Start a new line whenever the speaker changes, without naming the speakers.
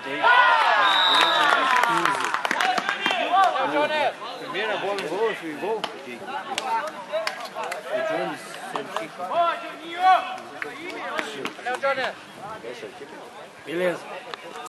Primeira bola em gol, foi gol. O Jones sempre fica. Valeu, Jones. Beleza.